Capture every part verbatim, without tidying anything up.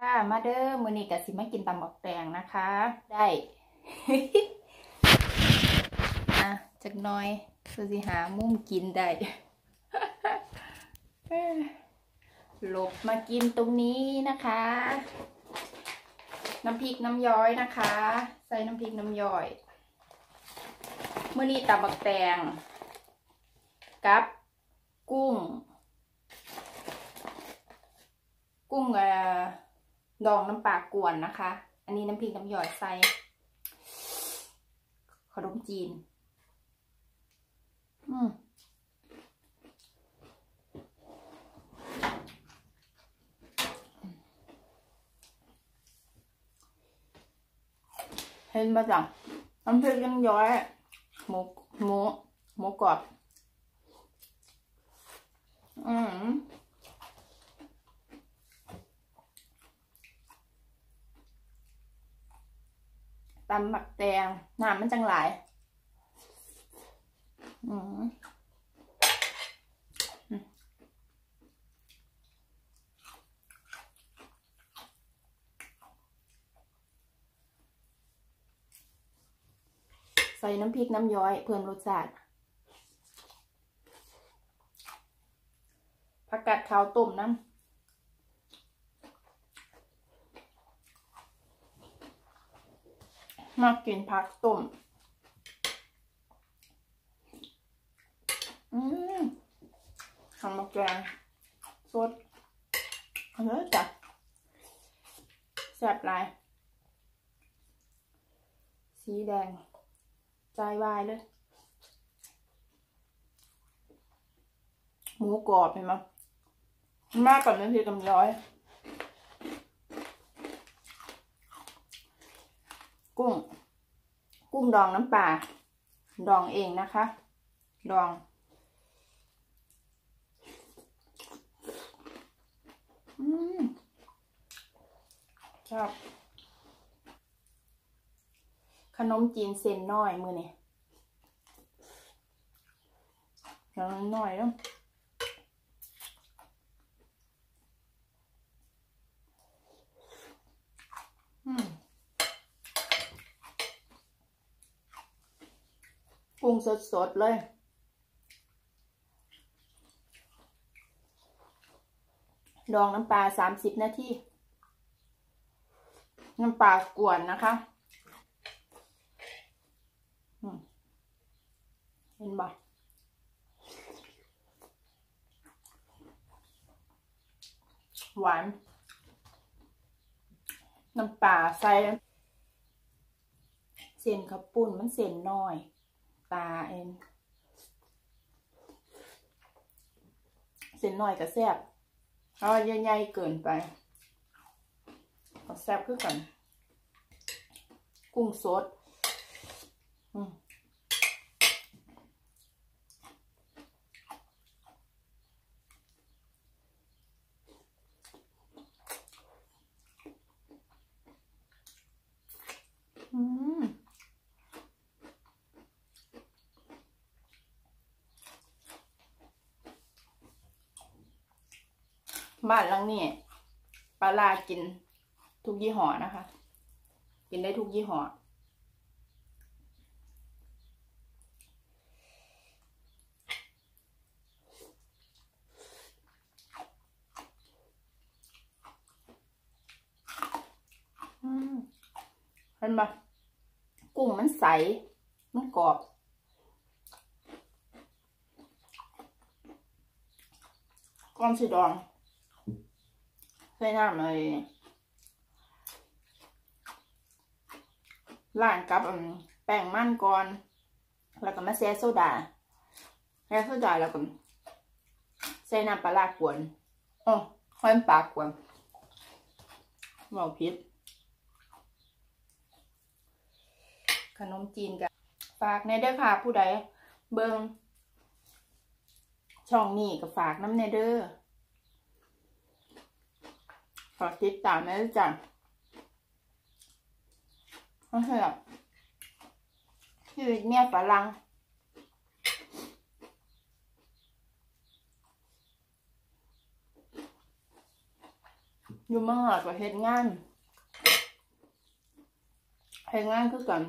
ค่ะมาเด้อมื้อนี้ก็สิมากินตำบักแตงนะคะได้ อ่ะจักหน่อยคือสิหามุมกินได้ หลบมากินตรงนี้นะคะน้ำพริกน้ำย้อยนะคะใส่น้ำพริกน้ำย้อยมื้อนี้ตำบักแตงกับกุ้งกุ้งเอ่อดองน้ำปลากวนนะคะอันนี้น้ำพริกน้ำย่อยใส่ขนมจีนอืมเห็นมาจ้ะน้ำพริกน้ำย่อยหมูหมูหมูกรอบอืมตำหมักแตงน้ำมันจังหลายอืมใส่น้ำพริกน้ำย้อยเพิ่มรสชาติผักกาดขาวต้มน้ำมากินผักต้มอืมทำมาแกงสดเอาเลยจ้ะแซ่บหลายสีแดงใจวายเลยหมูกรอบเห็นไหมมากกว่าน้ำพริกน้ำย้อยกุ้งกุ้งดองน้ำปลาดองเองนะคะดองอืมชอบขนมจีนเส้นน้อยมือนี่แล้วน้อยแล้วกุ้งสดๆเลยดองน้ำปลาสามสิบนาทีน้ำปลากวนนะคะเห็นบ่หวานน้ำปลาใส่เส้นข้าวปุ้นมันเส้นน้อยปลาเองเส้นน้อยก็แซ่บเพราะใหญ่ๆเกินไปก็แซ่บคือกันกุ้งสดอืมอืมบ้านหลังนี้ปลาลากินทุกยี่ห้อนะคะกินได้ทุกยี่ห้อเห็นปะกุ้งมันใสมันกรอบก้อนสีดองใส่น้ำเลยล้างกับแป้งมันก่อนแล้วก็มาแช่โซดาแช่โซดาแล้วก็ใส่น้ำปลาร้ากวนอ๋อค่อยปลากวนบอกผิดขนมจีนกับฝากในเด้อค่ะผู้ใดเบิ่งช่องนี้ก็ฝากน้ำในเด้อฝากติดตามนะจ๊ะไม่ใช่หรอกชีวิตเมียฝรั่งอยู่เมืองนอกก็เฮ็ดงานเฮ็ดงานคือกัน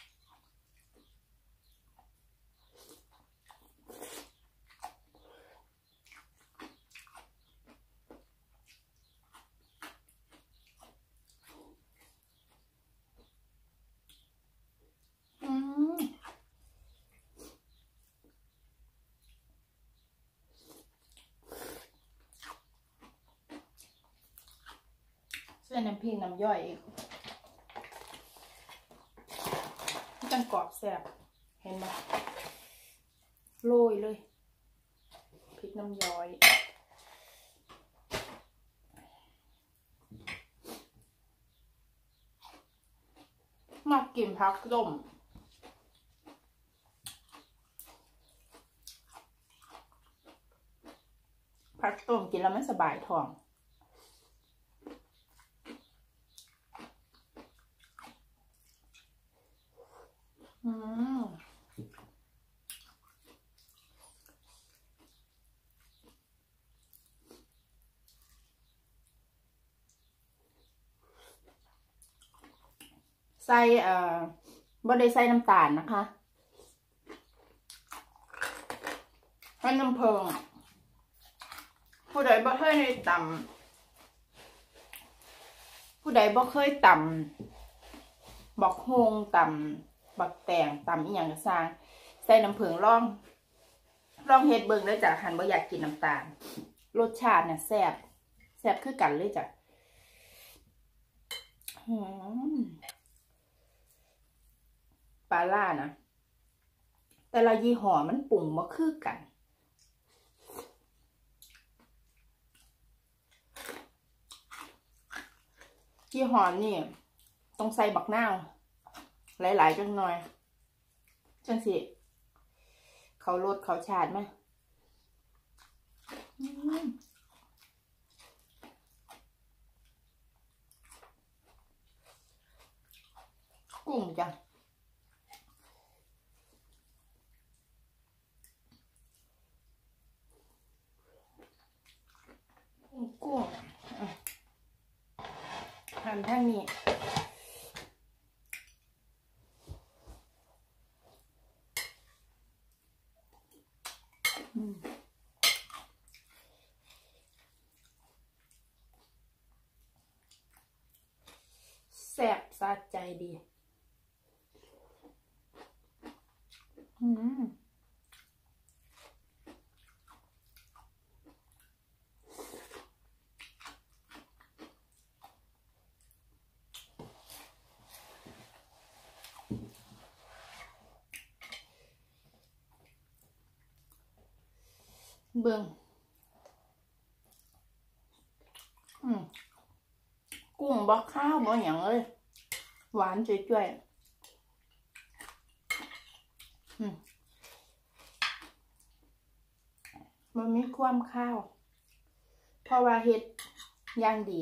เส้นน้ำพริกน้ำย่อยอีกจังกรอบแซ่บเห็นไหมโรยเลยพริกน้ำย่อยมากินผักต้มผักต้มกินแล้วมันสบายท้องอืมใส่เอ่อบ่ได้ใส่น้ำตาลนะคะให้น้ำเพิงผู้ใดบ่เคยได้ตำผู้ใดบ่เคยตำบักฮงตำบักแตงตำอีหยังก็สร้างใส่น้ำเพิงล่องลองเฮ็ดเบิ่งเลยจ้ะหันบ่อยากกินน้ำตาลรสชาติเนี่ยแซ่บแซ่บคือกันเลยจ้ะปลาล่านะแต่ละยี่ห้อมันปรุงบ่คือกันยี่ห้อนี่ต้องใส่บักนาวหลายๆจังหน่อยจังสิเขารสเขาชาติไหมกุ้งจ้ะกุ้งหั่นทางนี้แซ่บสะใจดีอืมเบิ่งอืมกุ้งบ่ข้าวบ่หยังเลยหวานจ่วยๆอืมมันมีความข้าวเพราะว่าเฮ็ดอย่างดี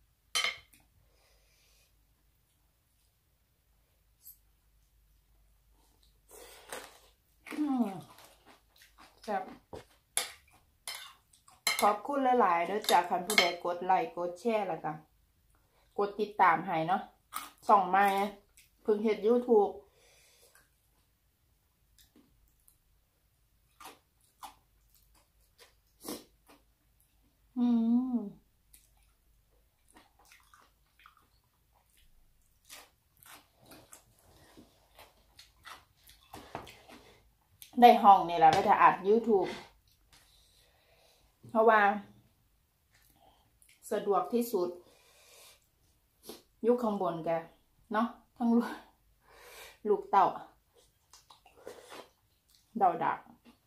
อืมครับขอบคุณหลายๆเด้อจากคันผู้ใดกดไลค์กดแชร์แล้วกันกดติดตามให้เนาะส่องมาเพิ่งเฮ็ด YouTube อืมได้ห้องนี่แหละก็จะอัด YouTube เพราะว่าสะดวกที่สุดยุคข้างบนแกเนาะทั้งลูกเต่าเดาดัก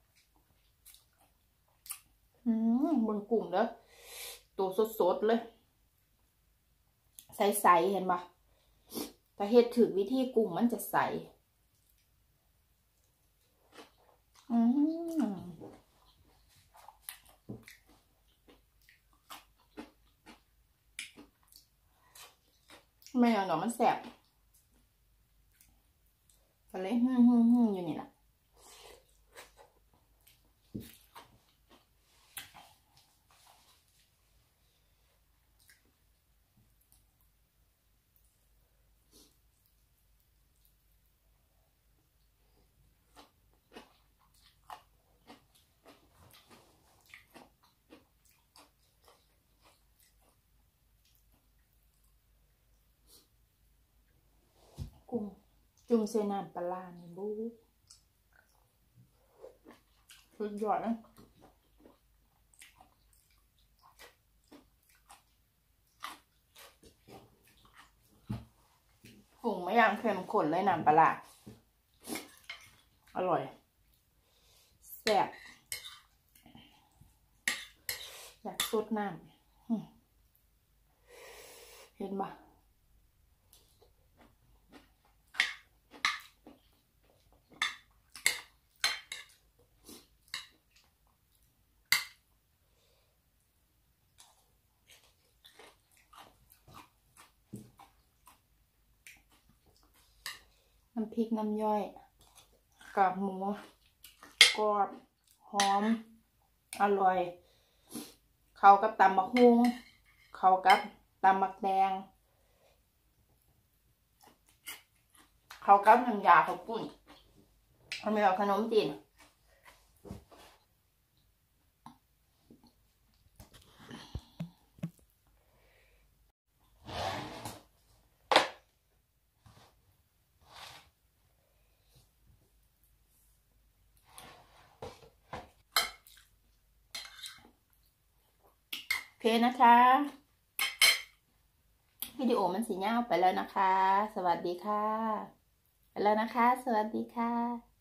อืมบนกลุ่มเด้อตัวสดๆเลยใสๆเห็นปะถ้าเฮ็ดถึงวิธีกุ้งมันจะใสอืมไม่เอาหนอมันแสบก็เลยฮึ่มฮึ่มฮึ่มอยู่นี่แหละจุ่มเส้นน้ำปลานี่บู๊สุดยอดนะปรุงไม่ยังเค็มข้นเลยน้ำปลาอร่อยแซ่บอยากสดน้ำเห็นปะน้ำพริกน้ำย่อยกากหมูกรอบหอมอร่อยเข้ากับตำบักหุ่งเข้ากับตำบักแดงเข้ากับน้ำยาข้าวปุ้นทำเป็นขนมจีนโอเคนะคะวิดีโอมันสีเงาไปแล้วนะคะสวัสดีค่ะไปแล้วนะคะสวัสดีค่ะ